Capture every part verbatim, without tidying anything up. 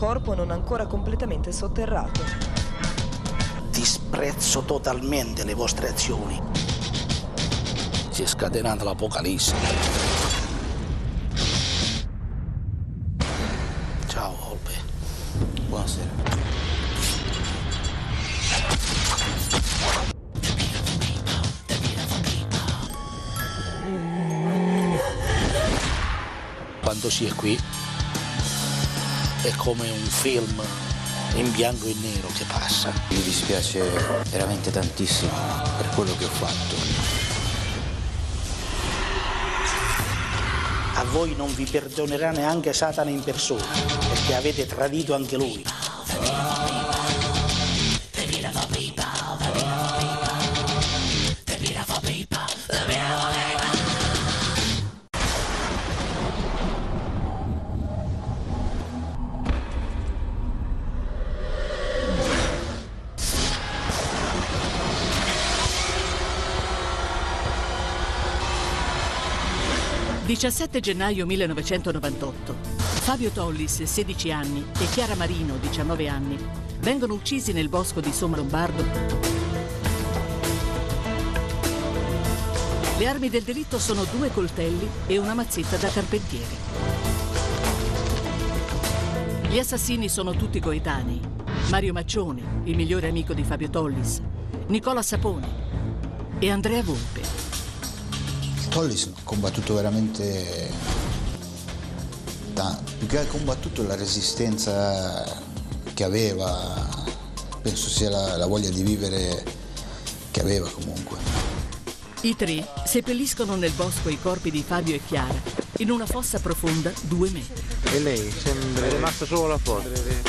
corpo non ancora completamente sotterrato. Disprezzo totalmente le vostre azioni. Si è scatenata l'apocalisse. Ciao, Volpe. Buonasera. Quando si è qui è come un film in bianco e nero che passa. Mi dispiace veramente tantissimo per quello che ho fatto. A voi non vi perdonerà neanche Satana in persona, perché avete tradito anche lui. diciassette gennaio millenovecentonovantotto. Fabio Tollis, sedici anni, e Chiara Marino, diciannove anni, vengono uccisi nel bosco di Sommalombardo. Le armi del delitto sono due coltelli e una mazzetta da carpentiere. Gli assassini sono tutti coetanei. Mario Maccione, il migliore amico di Fabio Tollis, Nicola Sapone e Andrea Volpe. Tollis ha combattuto veramente tanto, più che ha combattuto la resistenza che aveva, penso sia la, la voglia di vivere che aveva comunque. I tre seppelliscono nel bosco i corpi di Fabio e Chiara in una fossa profonda due metri. E lei sembra rimasta solo la foto.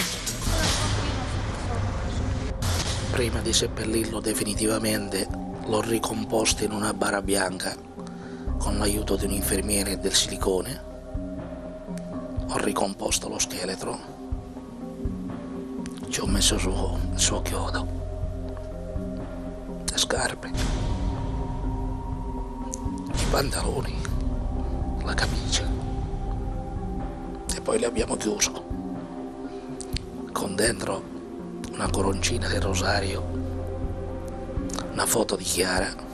Prima di seppellirlo definitivamente l'ho ricomposto in una bara bianca con l'aiuto di un infermiere e del silicone. Ho ricomposto lo scheletro, ci ho messo su il suo chiodo, le scarpe, i pantaloni, la camicia e poi le abbiamo chiuso con dentro una coroncina del rosario, una foto di Chiara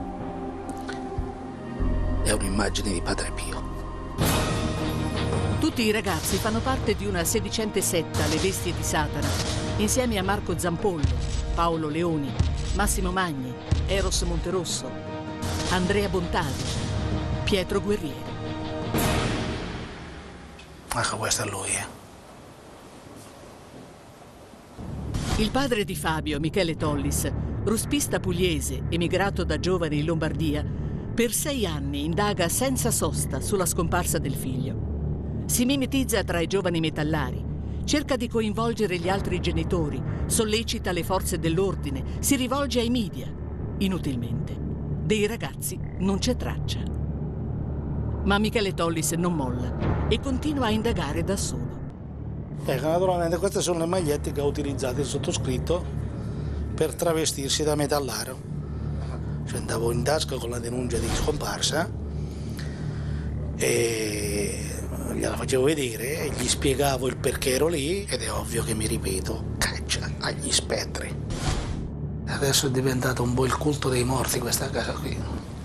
è un'immagine di Padre Pio. Tutti i ragazzi fanno parte di una sedicente setta, le Bestie di Satana, insieme a Marco Zampollo, Paolo Leoni, Massimo Magni, Eros Monterosso, Andrea Bontadi, Pietro Guerrieri. Ecco, questo è lui, eh. Il padre di Fabio, Michele Tollis, ruspista pugliese, emigrato da giovane in Lombardia, per sei anni indaga senza sosta sulla scomparsa del figlio. Si mimetizza tra i giovani metallari, cerca di coinvolgere gli altri genitori, sollecita le forze dell'ordine, si rivolge ai media. Inutilmente. Dei ragazzi non c'è traccia. Ma Michele Tollis non molla e continua a indagare da solo. Ecco, naturalmente queste sono le magliette che ha utilizzato il sottoscritto per travestirsi da metallaro. Cioè, andavo in tasca con la denuncia di scomparsa e gliela facevo vedere e gli spiegavo il perché ero lì ed è ovvio che mi ripeto, caccia agli spettri. Adesso è diventato un po' il culto dei morti questa casa qui.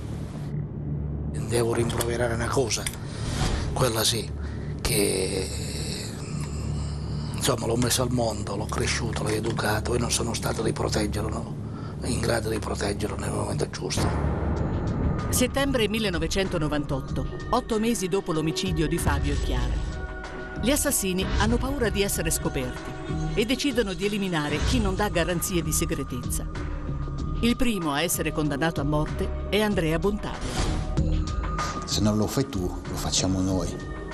Devo rimproverare una cosa, quella sì, che insomma l'ho messo al mondo, l'ho cresciuto, l'ho educato e non sono stato di proteggerlo, no? In grado di proteggerlo nel momento giusto. Settembre millenovecentonovantotto, otto mesi dopo l'omicidio di Fabio e Chiara. Gli assassini hanno paura di essere scoperti e decidono di eliminare chi non dà garanzie di segretezza. Il primo a essere condannato a morte è Andrea Bontadi. Se non lo fai tu, lo facciamo noi.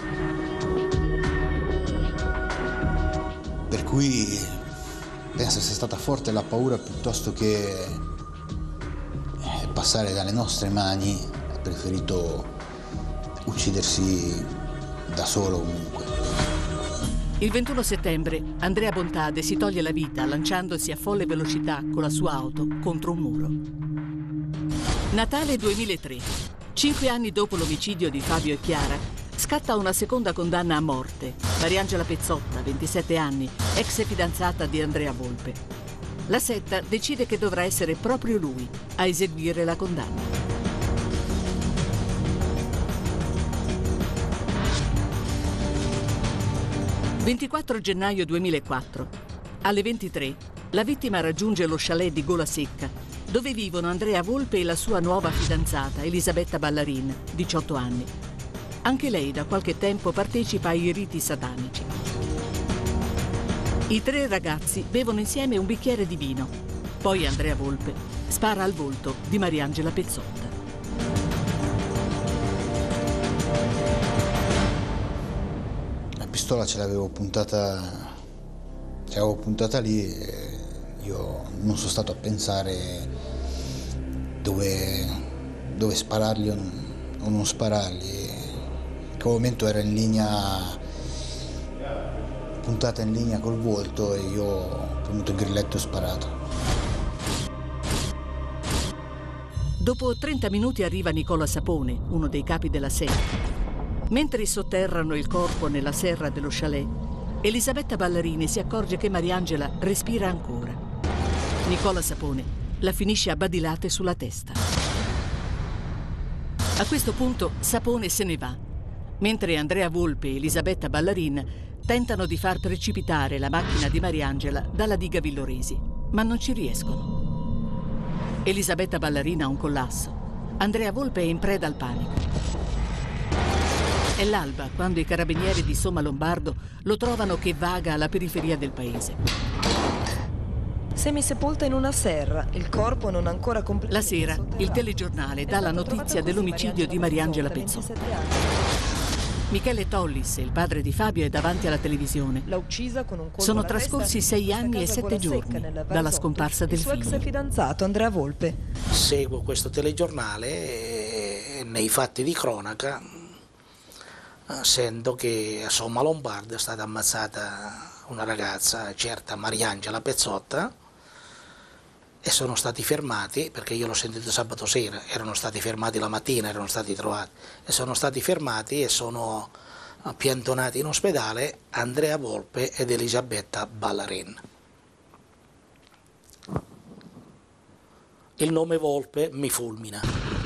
Per cui penso sia stata forte la paura piuttosto che passare dalle nostre mani, ha preferito uccidersi da solo comunque. Il ventuno settembre Andrea Bontade si toglie la vita lanciandosi a folle velocità con la sua auto contro un muro. Natale duemilatré. Cinque anni dopo l'omicidio di Fabio e Chiara, Scatta una seconda condanna a morte. Mariangela Pezzotta, ventisette anni, ex fidanzata di Andrea Volpe. La setta decide che dovrà essere proprio lui a eseguire la condanna. ventiquattro gennaio duemilaquattro. Alle ventitré, la vittima raggiunge lo chalet di Gola Secca, dove vivono Andrea Volpe e la sua nuova fidanzata, Elisabetta Ballarin, diciotto anni. Anche lei da qualche tempo partecipa ai riti satanici. I tre ragazzi bevono insieme un bicchiere di vino. Poi Andrea Volpe spara al volto di Mariangela Pezzotta. La pistola ce l'avevo puntata, ce l'avevo puntata lì e io non sono stato a pensare dove, dove spararli o non, o non spararli. In quel momento era in linea, puntata in linea col volto e io ho premuto il grilletto e ho sparato. Dopo trenta minuti arriva Nicola Sapone, uno dei capi della setta. Mentre sotterrano il corpo nella serra dello chalet, Elisabetta Ballarini si accorge che Mariangela respira ancora. Nicola Sapone la finisce a badilate sulla testa. A questo punto Sapone se ne va, mentre Andrea Volpe e Elisabetta Ballarin tentano di far precipitare la macchina di Mariangela dalla diga Villoresi, ma non ci riescono. Elisabetta Ballarin ha un collasso. Andrea Volpe è in preda al panico. È l'alba quando i carabinieri di Sommalombardo lo trovano che vaga alla periferia del paese. Semisepolta in una serra, il corpo non ancora La completamente sera, sotterrato. il telegiornale dà la notizia dell'omicidio di Mariangela Pezzotta. ventisette anni. Michele Tollis, il padre di Fabio, è davanti alla televisione. L'ha uccisa con un colpo Sono alla testa trascorsi sei in questa anni e casa sette Gola Secca, giorni nella dalla Varesotto. scomparsa del Il suo ex figlio. fidanzato Andrea Volpe. Seguo questo telegiornale e nei fatti di cronaca eh, sento che a Sommalombardo è stata ammazzata una ragazza, certa Mariangela Pezzotta, e sono stati fermati, perché io l'ho sentito sabato sera, erano stati fermati la mattina, erano stati trovati, e sono stati fermati e sono piantonati in ospedale Andrea Volpe ed Elisabetta Ballarin. Il nome Volpe mi fulmina.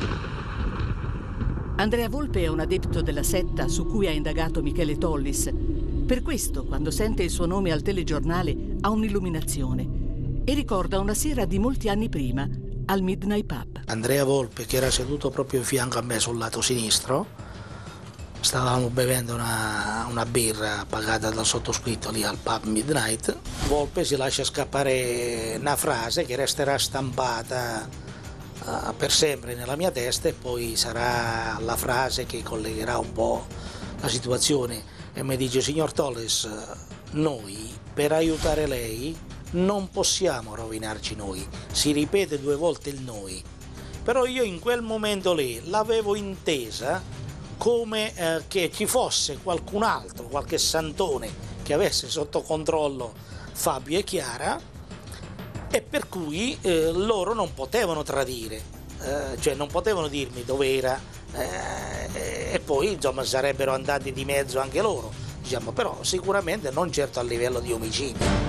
Andrea Volpe è un adepto della setta su cui ha indagato Michele Tollis. Per questo, quando sente il suo nome al telegiornale, ha un'illuminazione e ricorda una sera di molti anni prima al Midnight Pub. Andrea Volpe, che era seduto proprio in fianco a me sul lato sinistro, stavamo bevendo una, una birra pagata dal sottoscritto lì al pub Midnight. Volpe si lascia scappare una frase che resterà stampata uh, per sempre nella mia testa e poi sarà la frase che collegherà un po' la situazione, e mi dice: signor Tollis, noi per aiutare lei non possiamo rovinarci noi. Si ripete due volte il noi, però io in quel momento lì l'avevo intesa come eh, che ci fosse qualcun altro, qualche santone che avesse sotto controllo Fabio e Chiara, e per cui eh, loro non potevano tradire, eh, cioè non potevano dirmi dov'era, eh, e poi insomma sarebbero andati di mezzo anche loro, diciamo, però sicuramente non certo a livello di omicidio.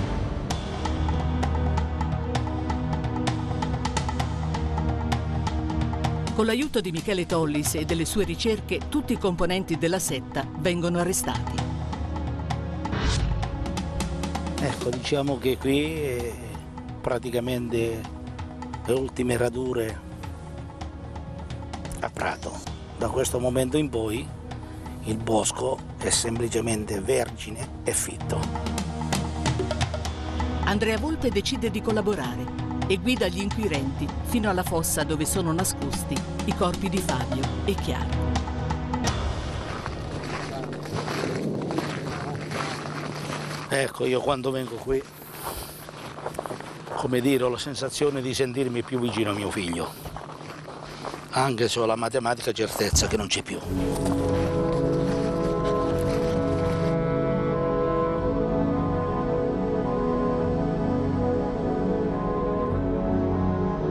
Con l'aiuto di Michele Tollis e delle sue ricerche, tutti i componenti della setta vengono arrestati. Ecco, diciamo che qui eh, praticamente le ultime radure a Prato. Da questo momento in poi il bosco è semplicemente vergine e fitto. Andrea Volpe decide di collaborare e guida gli inquirenti fino alla fossa dove sono nascosti i corpi di Fabio e Chiara. Ecco, io quando vengo qui, come dire, ho la sensazione di sentirmi più vicino a mio figlio, anche se ho la matematica certezza che non c'è più.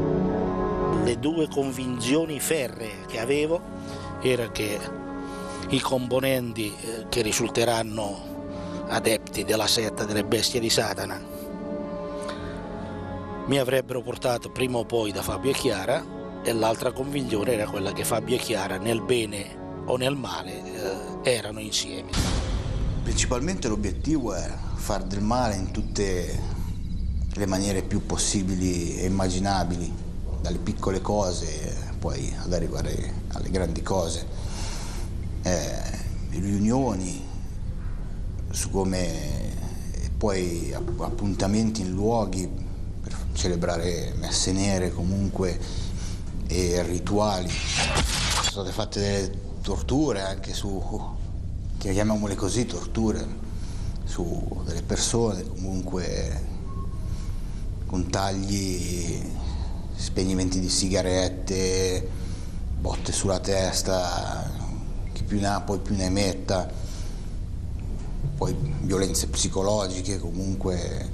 Le due convinzioni ferree che avevo era che i componenti eh, che risulteranno adepti della setta delle bestie di Satana mi avrebbero portato prima o poi da Fabio e Chiara, e l'altra convinzione era quella che Fabio e Chiara nel bene o nel male eh, erano insieme. Principalmente l'obiettivo era far del male in tutte le maniere più possibili e immaginabili, dalle piccole cose poi ad arrivare alle grandi cose, eh, riunioni su come e poi appuntamenti in luoghi per celebrare messe nere comunque e rituali. Sono state fatte delle torture anche su, chiamiamole così, torture su delle persone comunque con tagli, spegnimenti di sigarette, botte sulla testa, chi più ne ha poi più ne metta, poi violenze psicologiche comunque,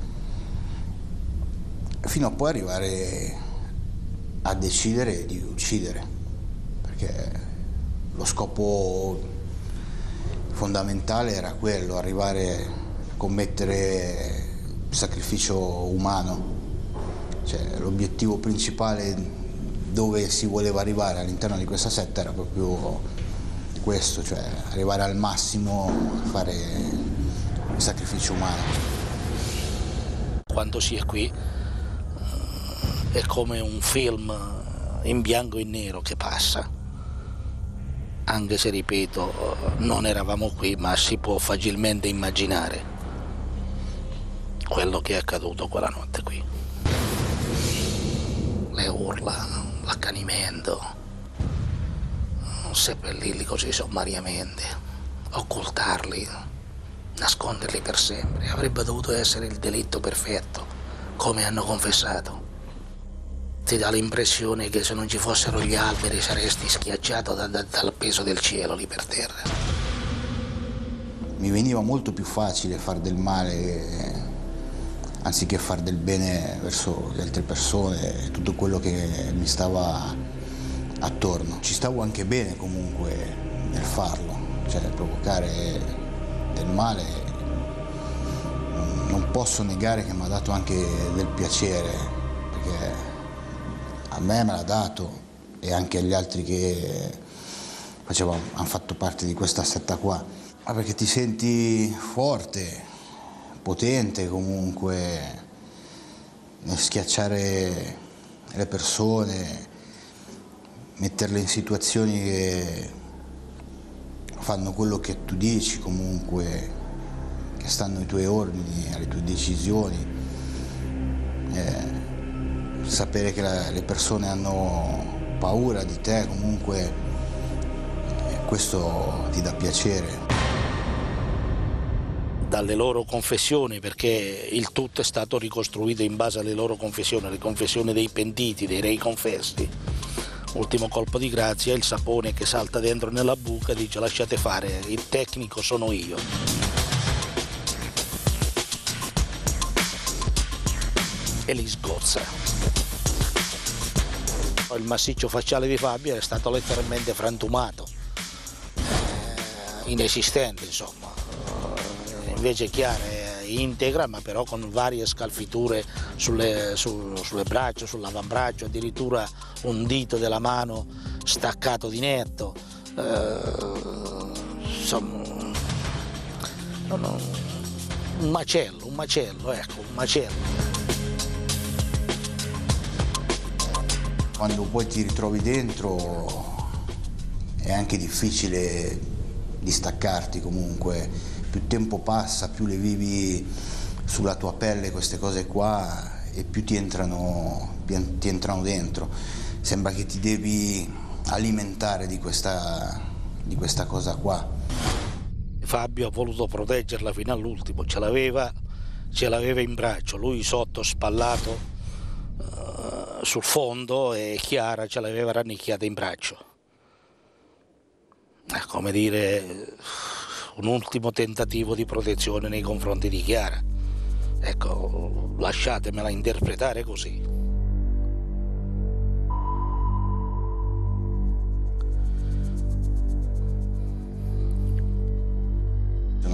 fino a poi arrivare a decidere di uccidere, perché lo scopo fondamentale era quello, arrivare a commettere sacrificio umano. Cioè, l'obiettivo principale dove si voleva arrivare all'interno di questa setta era proprio questo, cioè arrivare al massimo a fare il sacrificio umano. Quando si è qui è come un film in bianco e nero che passa, anche se, ripeto, non eravamo qui, ma si può facilmente immaginare quello che è accaduto quella notte qui. Le urla, l'accanimento, seppellirli così sommariamente, occultarli, nasconderli per sempre. Avrebbe dovuto essere il delitto perfetto, come hanno confessato. Ti dà l'impressione che se non ci fossero gli alberi saresti schiacciato da, da, dal peso del cielo lì per terra. Mi veniva molto più facile far del male anziché far del bene verso le altre persone e tutto quello che mi stava attorno. Ci stavo anche bene comunque nel farlo, cioè provocare del male. Non posso negare che mi ha dato anche del piacere, perché a me me l'ha dato e anche agli altri che facevano, hanno fatto parte di questa setta qua. Ma perché ti senti forte, potente comunque nel schiacciare le persone, metterle in situazioni che fanno quello che tu dici comunque, che stanno ai tuoi ordini, alle tue decisioni. Eh, sapere che la, le persone hanno paura di te comunque, eh, questo ti dà piacere. Dalle loro confessioni, perché il tutto è stato ricostruito in base alle loro confessioni, le confessioni dei pentiti, dei rei confessi. Ultimo colpo di grazia, il sapone che salta dentro nella buca dice: lasciate fare, il tecnico sono io. E li sgozza. Il massiccio facciale di Fabio è stato letteralmente frantumato, eh, inesistente insomma. Invece Chiara è integra, ma però con varie scalfiture sulle, su, sulle braccia, sull'avambraccio, addirittura un dito della mano staccato di netto, eh, insomma un macello, un macello, ecco, un macello. Quando poi ti ritrovi dentro è anche difficile distaccarti comunque. Più tempo passa, più le vivi sulla tua pelle queste cose qua e più ti entrano, ti entrano dentro. Sembra che ti devi alimentare di questa, di questa cosa qua. Fabio ha voluto proteggerla fino all'ultimo, ce l'aveva, ce l'aveva in braccio, lui sotto spallato uh, sul fondo e Chiara ce l'aveva rannicchiata in braccio. È come dire, un ultimo tentativo di protezione nei confronti di Chiara. Ecco, lasciatemela interpretare così.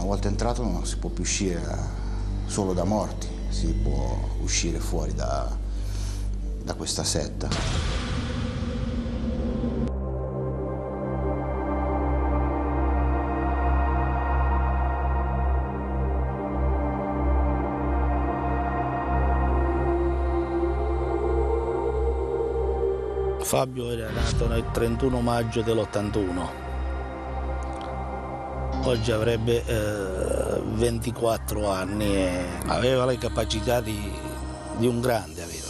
una volta entrato non si può più uscire solo da morti, si può uscire fuori da, da questa setta. Fabio era nato nel trentuno maggio dell'ottantuno, oggi avrebbe eh, ventiquattro anni e aveva le capacità di, di un grande. Aveva.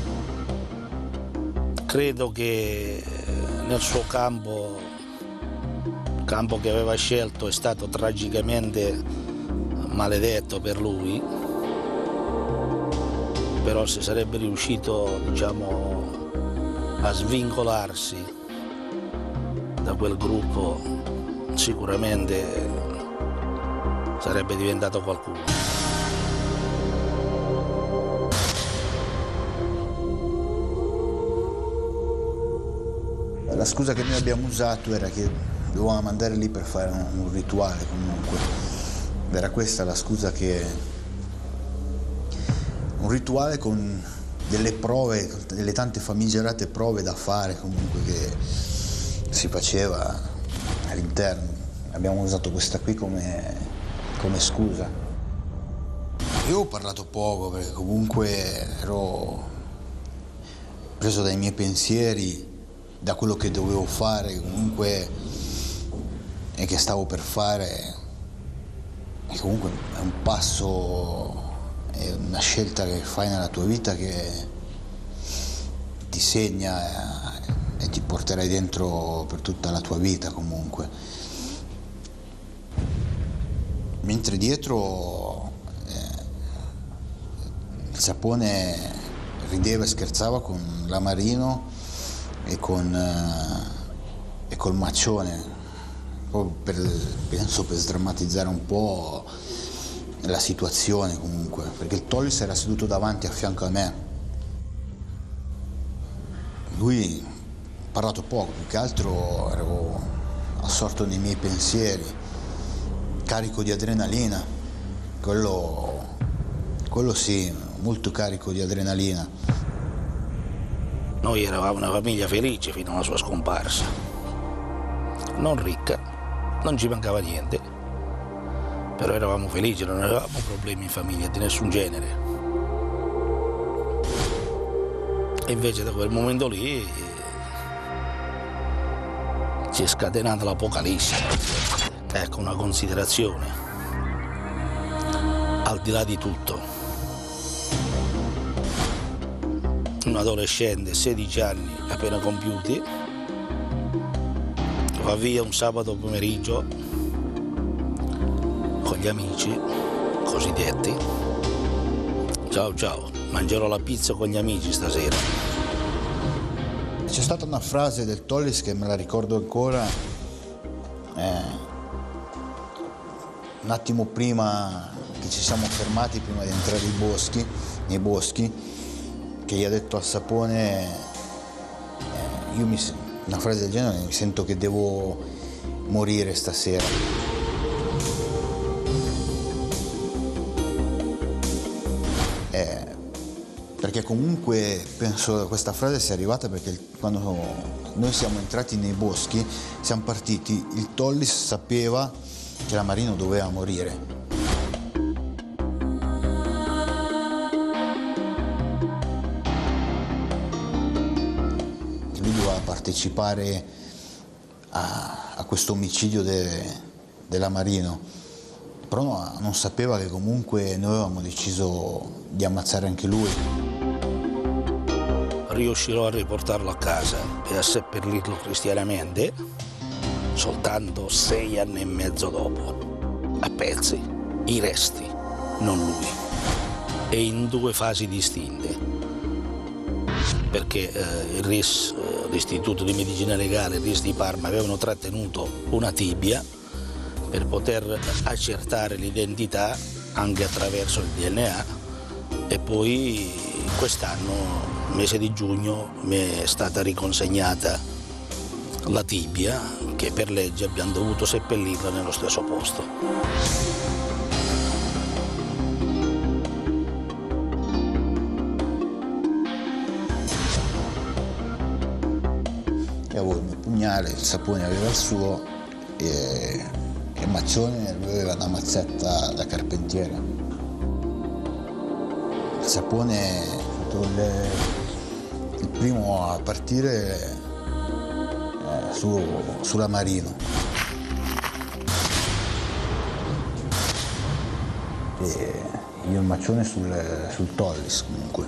Credo che nel suo campo, campo che aveva scelto, è stato tragicamente maledetto per lui, però se sarebbe riuscito, diciamo, a svincolarsi da quel gruppo, sicuramente sarebbe diventato qualcuno. La scusa che noi abbiamo usato era che dovevamo andare lì per fare un, un rituale comunque. Era questa la scusa, che un rituale con delle prove, delle tante famigerate prove da fare comunque che si faceva all'interno. Abbiamo usato questa qui come, come scusa. Io ho parlato poco perché comunque ero preso dai miei pensieri, da quello che dovevo fare comunque e che stavo per fare, e comunque è un passo, è una scelta che fai nella tua vita che ti segna e ti porterai dentro per tutta la tua vita comunque. Mentre dietro eh, il Sapone rideva e scherzava con la Marino e con eh, e col Maccione, proprio per, penso per sdrammatizzare un po' la situazione comunque, perché il Tollis era seduto davanti a fianco a me. Lui ha parlato poco, più che altro ero assorto nei miei pensieri, carico di adrenalina, quello, quello sì, molto carico di adrenalina. Noi eravamo una famiglia felice fino alla sua scomparsa, non ricca, non ci mancava niente, però eravamo felici, non avevamo problemi in famiglia di nessun genere. E invece da quel momento lì si è scatenata l'apocalisse. Ecco una considerazione, al di là di tutto. Un adolescente, sedici anni appena compiuti, va via un sabato pomeriggio con gli amici cosiddetti. Ciao ciao, mangerò la pizza con gli amici stasera. C'è stata una frase del Tollis che me la ricordo ancora, eh, un attimo prima che ci siamo fermati, prima di entrare nei boschi, nei boschi, che gli ha detto al Sapone, eh, io mi, una frase del genere, mi sento che devo morire stasera. Eh, perché comunque penso che questa frase sia arrivata perché quando noi siamo entrati nei boschi, siamo partiti, il Tollis sapeva che la Marino doveva morire. Lui doveva partecipare a, a questo omicidio de, della Marino. Però no, non sapeva che comunque noi avevamo deciso di ammazzare anche lui. Riuscirò a riportarlo a casa e a seppellirlo cristianamente soltanto sei anni e mezzo dopo, a pezzi, i resti, non lui, e in due fasi distinte, perché eh, il R I S, eh, l'Istituto di Medicina Legale, il R I S di Parma, avevano trattenuto una tibia per poter accertare l'identità anche attraverso il D N A, e poi quest'anno, mese di giugno, mi è stata riconsegnata la tibia che per legge abbiamo dovuto seppellirla nello stesso posto. Io avevo il mio pugnale, il sapone aveva il suo e il maccione aveva una mazzetta da carpentiere. Il sapone è stato il, il primo a partire eh, su, sulla Marino. E io il maccione sul, sul Tollis comunque.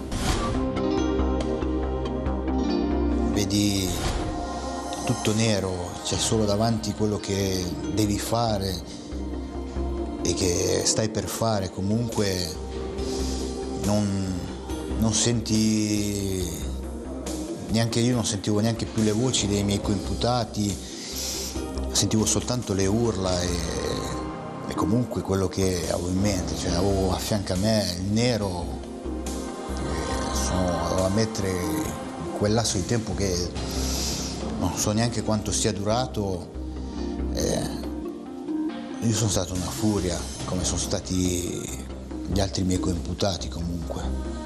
Vedi tutto nero, c'è solo davanti quello che devi fare e che stai per fare, comunque non, non senti, neanche io non sentivo neanche più le voci dei miei coimputati, sentivo soltanto le urla e, e comunque quello che avevo in mente, cioè avevo a fianco a me il nero, e sono, avevo a mettere quel lasso di tempo che non so neanche quanto sia durato, eh, io sono stato una furia, come sono stati gli altri miei coimputati comunque.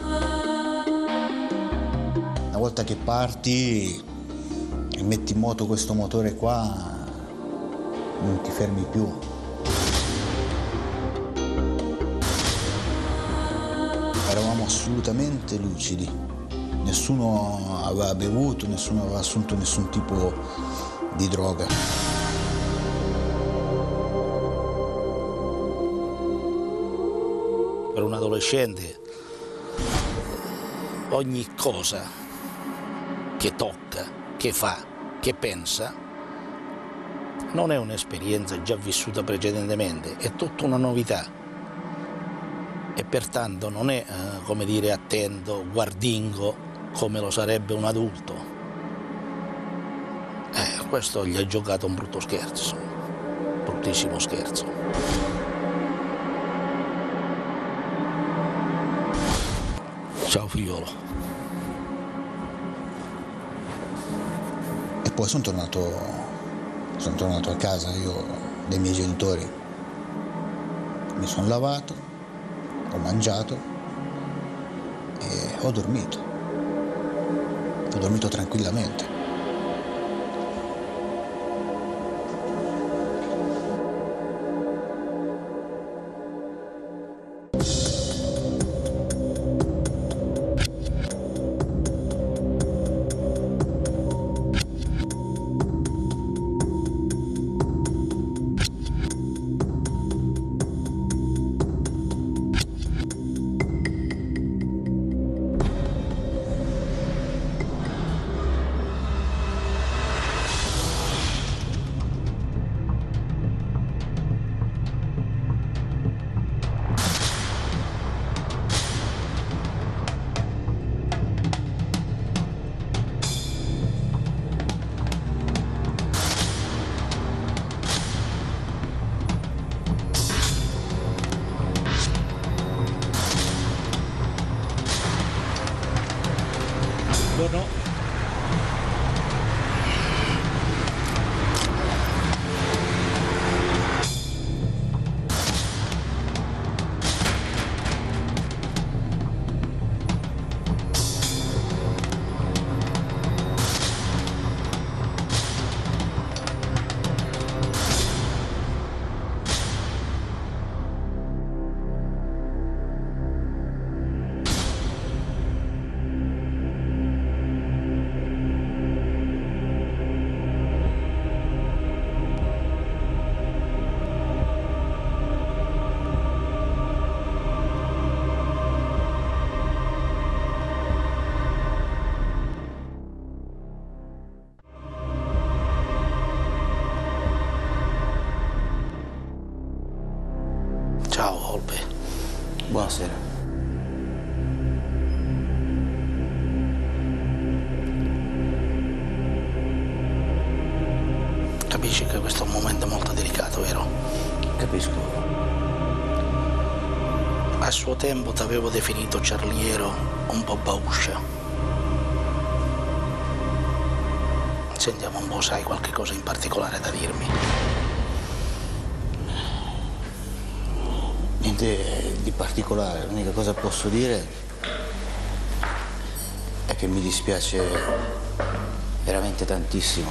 Una volta che parti e metti in moto questo motore qua, non ti fermi più. Eravamo assolutamente lucidi. Nessuno aveva bevuto, nessuno aveva assunto nessun tipo di droga. Per un adolescente ogni cosa che tocca, che fa, che pensa non è un'esperienza già vissuta precedentemente, è tutta una novità. E pertanto non è, eh, come dire, attento, guardingo, come lo sarebbe un adulto. Eh, questo gli ha giocato un brutto scherzo, bruttissimo scherzo. Ciao figliolo. E poi sono tornato, sono tornato a casa io dai miei genitori. Mi sono lavato, ho mangiato e ho dormito. Ho dormito tranquillamente. Buongiorno. Ciao Volpe. Buonasera. Capisci che questo è un momento molto delicato, vero? Capisco. A suo tempo ti avevo definito ciarliero un po' bauscia. Sentiamo un po', sai qualche cosa in particolare da dirmi? Niente di particolare, l'unica cosa che posso dire è che mi dispiace veramente tantissimo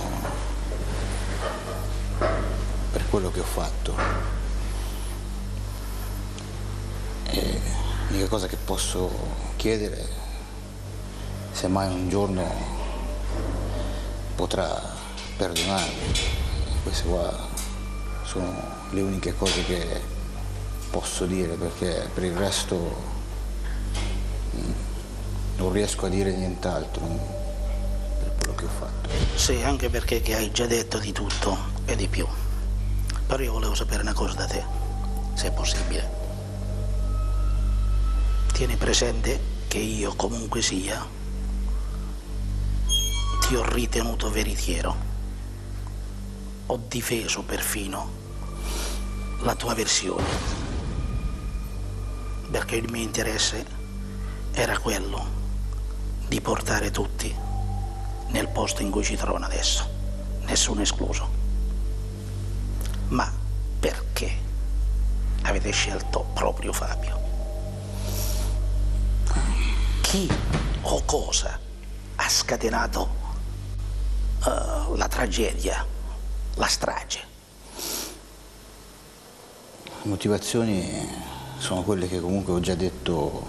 per quello che ho fatto. E l'unica cosa che posso chiedere, se mai un giorno potrà perdonarmi, queste qua sono le uniche cose che posso dire, perché per il resto non riesco a dire nient'altro per quello che ho fatto. Sì, anche perché che hai già detto di tutto e di più. Però io volevo sapere una cosa da te, se è possibile. Tieni presente che io, comunque sia, ti ho ritenuto veritiero. Ho difeso perfino la tua versione, perché il mio interesse era quello di portare tutti nel posto in cui ci trovano adesso, nessuno escluso. Ma perché avete scelto proprio Fabio? Chi o cosa ha scatenato uh, la tragedia, la strage? Le motivazioni sono quelle che comunque ho già detto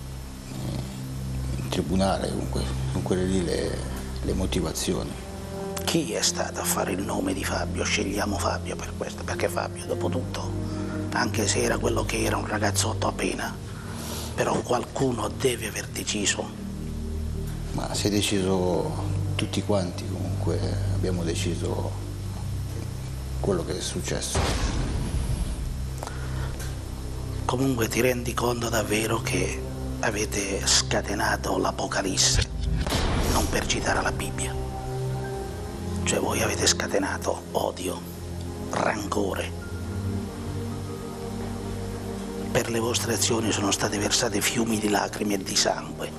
in tribunale, comunque sono quelle lì le, le motivazioni. Chi è stato a fare il nome di Fabio? Scegliamo Fabio per questo, perché Fabio, dopo tutto, anche se era quello che era, un ragazzotto appena, però qualcuno deve aver deciso. Ma si è deciso tutti quanti, comunque abbiamo deciso quello che è successo. Comunque ti rendi conto davvero che avete scatenato l'Apocalisse, non per citare la Bibbia. Cioè voi avete scatenato odio, rancore. Per le vostre azioni sono state versate fiumi di lacrime e di sangue.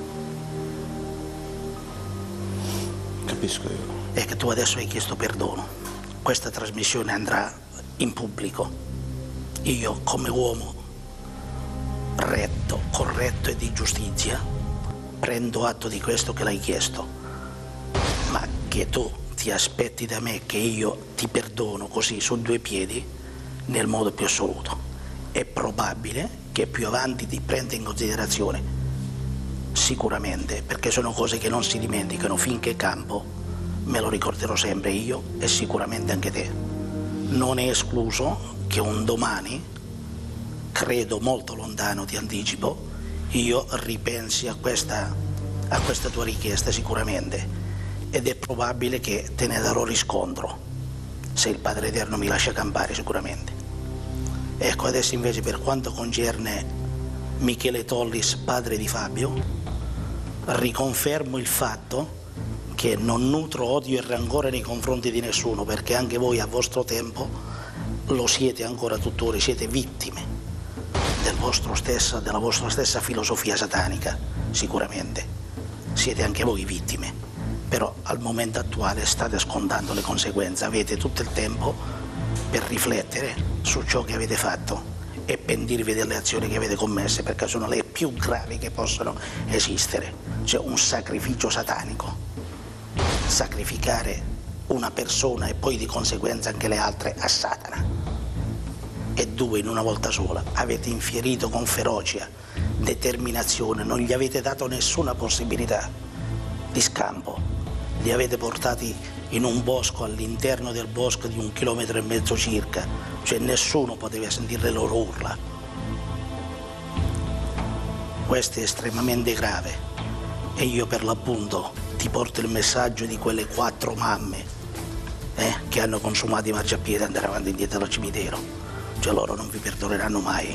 Capisco io. E che tu adesso hai chiesto perdono. Questa trasmissione andrà in pubblico. Io, come uomo retto, corretto e di giustizia, prendo atto di questo che l'hai chiesto. Ma che tu ti aspetti da me che io ti perdono così su due piedi, nel modo più assoluto. È probabile che più avanti ti prenda in considerazione, sicuramente, perché sono cose che non si dimenticano. Finché campo me lo ricorderò sempre io e sicuramente anche te. Non è escluso che un domani, credo molto lontano, ti anticipo, io ripensi a questa, a questa tua richiesta sicuramente, ed è probabile che te ne darò riscontro, se il Padre Eterno mi lascia campare sicuramente. Ecco, adesso invece per quanto concerne Michele Tollis, padre di Fabio, riconfermo il fatto che non nutro odio e rancore nei confronti di nessuno, perché anche voi a vostro tempo lo siete ancora tuttora, siete vittime del vostro stessa, della vostra stessa filosofia satanica, sicuramente. Siete anche voi vittime, però al momento attuale state scontando le conseguenze, avete tutto il tempo per riflettere su ciò che avete fatto e pentirvi delle azioni che avete commesse, perché sono le più gravi che possono esistere. C'è un sacrificio satanico, sacrificare una persona e poi di conseguenza anche le altre a Satana. E due in una volta sola. Avete infierito con ferocia, determinazione, non gli avete dato nessuna possibilità di scampo. Li avete portati in un bosco, all'interno del bosco di un chilometro e mezzo circa, cioè nessuno poteva sentire le loro urla. Questo è estremamente grave e io per l'appunto ti porto il messaggio di quelle quattro mamme eh, che hanno consumato i marciapiedi e andare avanti e indietro al cimitero. Cioè loro non vi perdoneranno mai,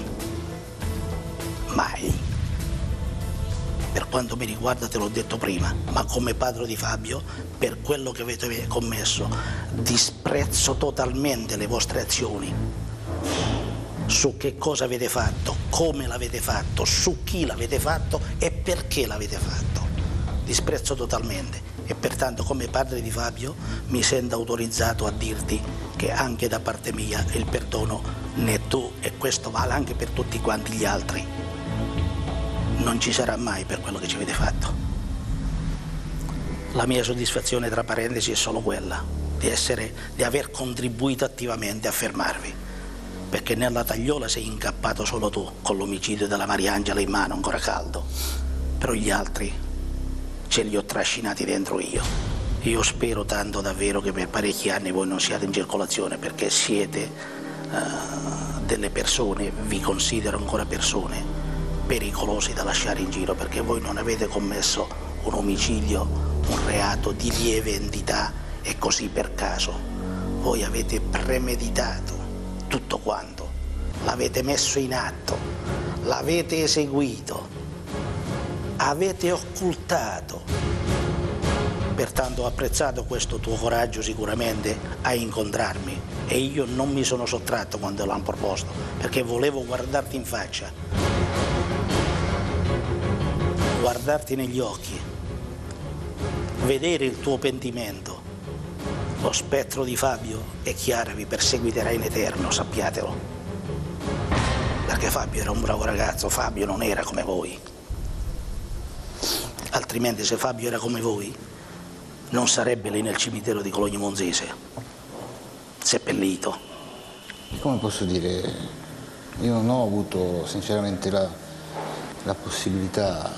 mai. Per quanto mi riguarda te l'ho detto prima, ma come padre di Fabio, per quello che avete commesso, disprezzo totalmente le vostre azioni, su che cosa avete fatto, come l'avete fatto, su chi l'avete fatto e perché l'avete fatto. Disprezzo totalmente e pertanto come padre di Fabio mi sento autorizzato a dirti che anche da parte mia il perdono né tu, e questo vale anche per tutti quanti gli altri, non ci sarà mai per quello che ci avete fatto. La mia soddisfazione, tra parentesi, è solo quella di essere, di aver contribuito attivamente a fermarvi, perché nella tagliola sei incappato solo tu con l'omicidio della Mariangela in mano ancora caldo, però gli altri ce li ho trascinati dentro io. Io spero tanto davvero che per parecchi anni voi non siate in circolazione, perché siete uh, delle persone, vi considero ancora persone pericolosi da lasciare in giro, perché voi non avete commesso un omicidio, un reato di lieve entità e così per caso. Voi avete premeditato tutto quanto, l'avete messo in atto, l'avete eseguito, avete occultato. Pertanto ho apprezzato questo tuo coraggio sicuramente a incontrarmi, e io non mi sono sottratto quando l'hanno proposto, perché volevo guardarti in faccia, guardarti negli occhi, vedere il tuo pentimento. Lo spettro di Fabio, è chiaro, vi perseguiterà in eterno, sappiatelo, perché Fabio era un bravo ragazzo, Fabio non era come voi. Altrimenti, se Fabio era come voi, non sarebbe lì nel cimitero di Cologno Monzese, seppellito. Come posso dire, io non ho avuto sinceramente la, la possibilità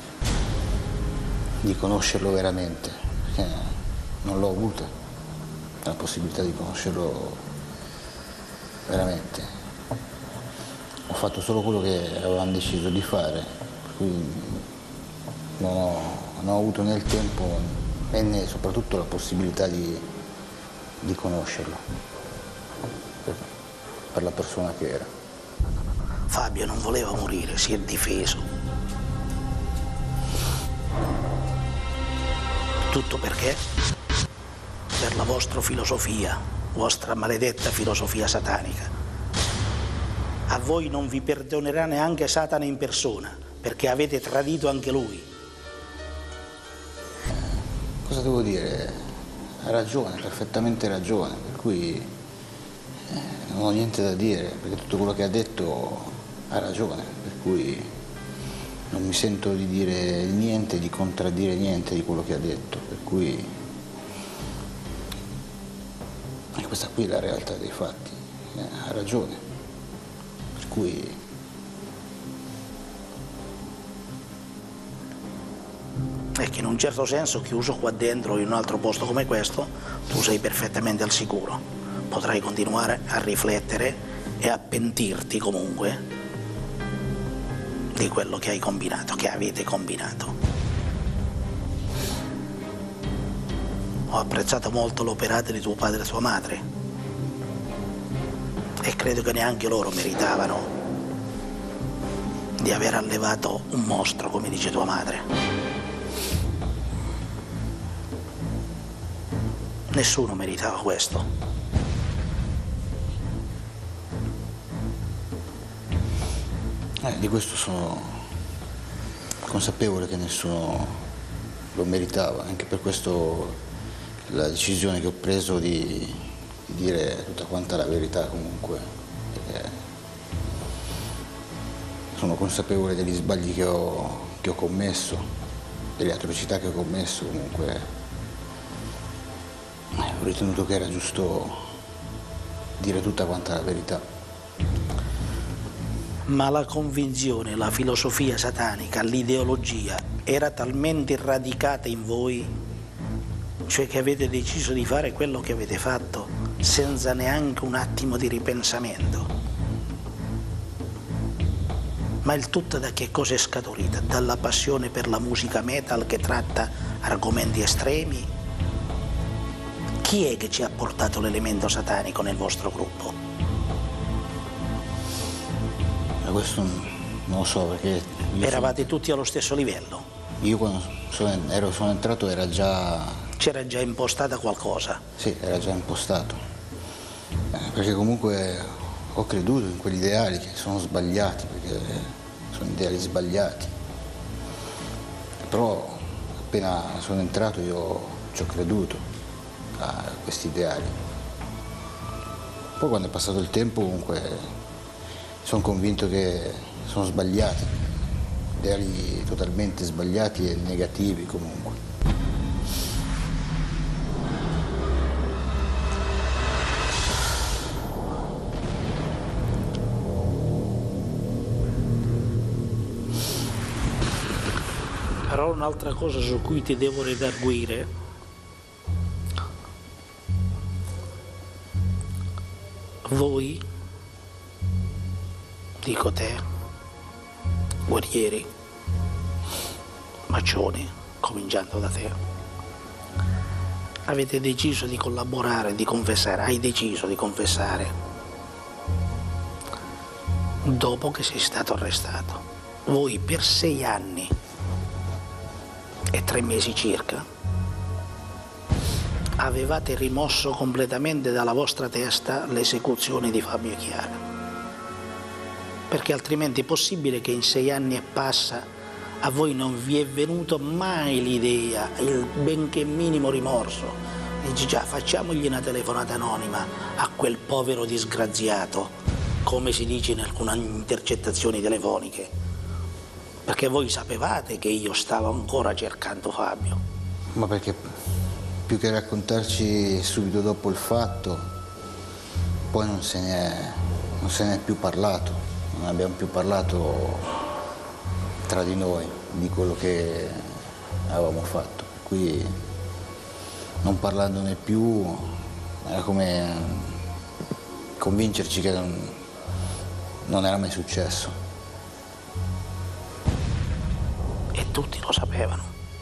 di conoscerlo veramente, perché non l'ho avuta, la possibilità di conoscerlo veramente. Ho fatto solo quello che avevamo deciso di fare, per cui non ho, non ho avuto né il tempo e soprattutto la possibilità di, di conoscerlo per, per la persona che era. Fabio non voleva morire, si è difeso. Tutto perché? Per la vostra filosofia, vostra maledetta filosofia satanica. A voi non vi perdonerà neanche Satana in persona, perché avete tradito anche lui. Cosa devo dire? Ha ragione, ha perfettamente ragione, per cui eh, non ho niente da dire, perché tutto quello che ha detto ha ragione, per cui non mi sento di dire niente, di contraddire niente di quello che ha detto, per cui e questa qui è la realtà dei fatti, eh, ha ragione, per cui è che in un certo senso, chiuso qua dentro in un altro posto come questo, tu sei perfettamente al sicuro. Potrai continuare a riflettere e a pentirti comunque di quello che hai combinato, che avete combinato. Ho apprezzato molto l'operato di tuo padre e tua madre, e credo che neanche loro meritavano di aver allevato un mostro, come dice tua madre. Nessuno meritava questo. Eh, di questo sono consapevole, che nessuno lo meritava, anche per questo la decisione che ho preso di, di dire tutta quanta la verità comunque. Perché sono consapevole degli sbagli che ho, che ho commesso, delle atrocità che ho commesso comunque. Ho ritenuto che era giusto dire tutta quanta la verità. Ma la convinzione, la filosofia satanica, l'ideologia era talmente radicata in voi, cioè che avete deciso di fare quello che avete fatto senza neanche un attimo di ripensamento. Ma il tutto da che cosa è scaturito? Dalla passione per la musica metal che tratta argomenti estremi? Chi è che ci ha portato l'elemento satanico nel vostro gruppo? Ma questo non lo so, perché... Eravate sono... tutti allo stesso livello? Io quando sono, ero, sono entrato era già... C'era già impostata qualcosa? Sì, era già impostato. Eh, perché comunque ho creduto in quegli ideali che sono sbagliati, perché sono ideali sbagliati. Però appena sono entrato io ci ho creduto a questi ideali. Poi quando è passato il tempo comunque sono convinto che sono sbagliati, ideali totalmente sbagliati e negativi comunque. Però un'altra cosa su cui ti devo redarguire, voi, dico te, guerrieri, maccioni, cominciando da te, avete deciso di collaborare, di confessare, hai deciso di confessare dopo che sei stato arrestato. Voi per sei anni e tre mesi circa avevate rimosso completamente dalla vostra testa l'esecuzione di Fabio Chiara, perché altrimenti è possibile che in sei anni e passa a voi non vi è venuto mai l'idea, il benché minimo rimorso, dici già facciamogli una telefonata anonima a quel povero disgraziato, come si dice in alcune intercettazioni telefoniche, perché voi sapevate che io stavo ancora cercando Fabio. Ma perché più che raccontarci subito dopo il fatto, poi non se ne è, non se ne è più parlato, non abbiamo più parlato tra di noi di quello che avevamo fatto. Per cui non parlandone più era come convincerci che non, non era mai successo. E tutti lo sapevano.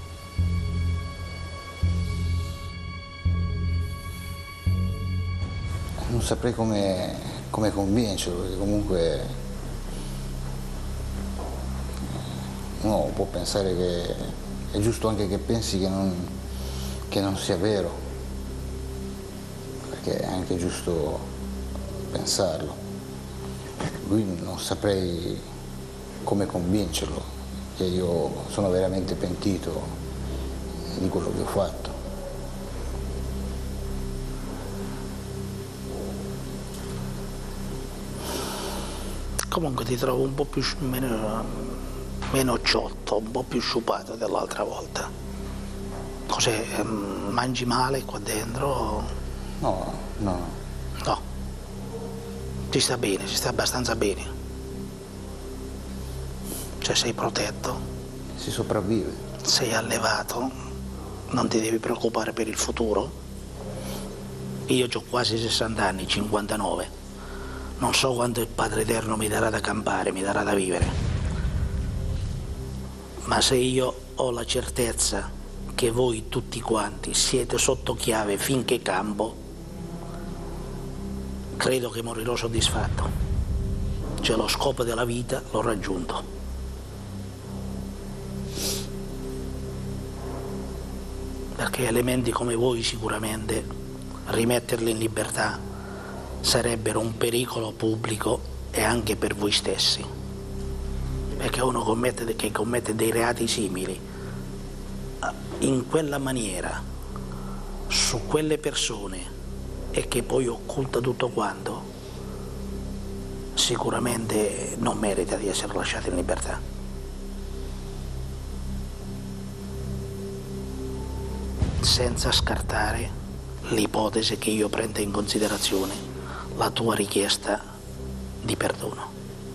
Non saprei come, come convincerlo, perché comunque uno può pensare che è giusto anche che pensi che non, che non sia vero, perché è anche giusto pensarlo. Lui non saprei come convincerlo, che io sono veramente pentito di quello che ho fatto. Comunque ti trovo un po' più meno, meno ciotto, un po' più sciupato dell'altra volta. Cos'è? Mangi male qua dentro? No, no. No. Ti sta bene, si sta abbastanza bene. Cioè sei protetto. Si sopravvive. Sei allevato. Non ti devi preoccupare per il futuro. Io ho quasi sessanta anni, cinquantanove. Non so quanto il Padre Eterno mi darà da campare, mi darà da vivere. Ma se io ho la certezza che voi tutti quanti siete sotto chiave finché campo, credo che morirò soddisfatto. Cioè lo scopo della vita l'ho raggiunto. Perché elementi come voi sicuramente rimetterli in libertà sarebbero un pericolo pubblico e anche per voi stessi, perché uno commette, che commette dei reati simili in quella maniera su quelle persone e che poi occulta tutto quanto, sicuramente non merita di essere lasciato in libertà. Senza scartare l'ipotesi che io prenda in considerazione la tua richiesta di perdono.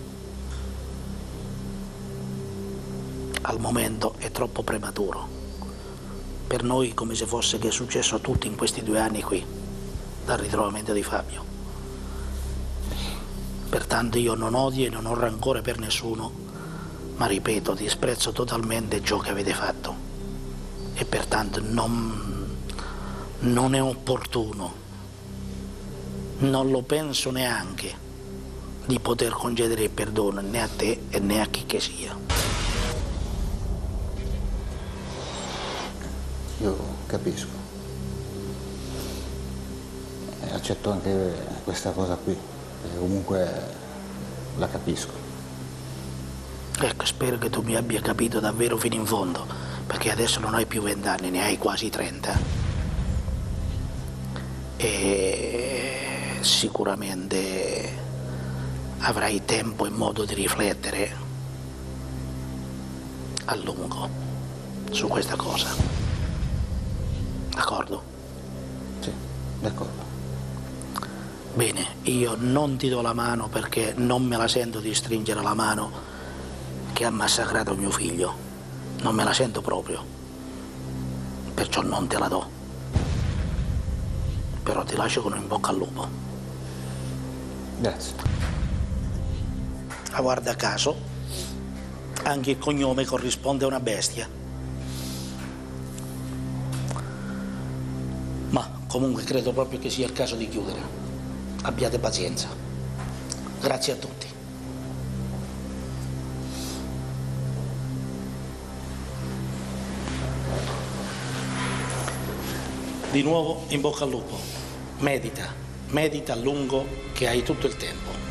Al momento è troppo prematuro. Per noi come se fosse che è successo a tutti in questi due anni qui, dal ritrovamento di Fabio. Pertanto io non odio e non ho rancore per nessuno, ma ripeto, disprezzo totalmente ciò che avete fatto. E pertanto non, non è opportuno, non lo penso neanche, di poter concedere il perdono né a te e né a chi che sia. Io capisco. E accetto anche questa cosa qui, perché comunque la capisco. Ecco, spero che tu mi abbia capito davvero fino in fondo, perché adesso non hai più vent'anni, ne hai quasi trenta, e sicuramente avrai tempo e modo di riflettere a lungo su questa cosa. D'accordo? Sì, d'accordo. Bene, io non ti do la mano perché non me la sento di stringere la mano che ha massacrato mio figlio. Non me la sento proprio. Perciò non te la do. Però ti lascio con un in bocca al lupo. Grazie. Ah, guarda caso, anche il cognome corrisponde a una bestia. Ma comunque credo proprio che sia il caso di chiudere. Abbiate pazienza. Grazie a tutti. Di nuovo in bocca al lupo. Medita, medita a lungo che hai tutto il tempo.